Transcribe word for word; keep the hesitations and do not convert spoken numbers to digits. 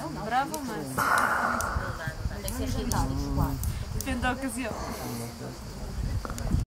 Bravo, mas... Tem que ser realístico. Depende da ocasião.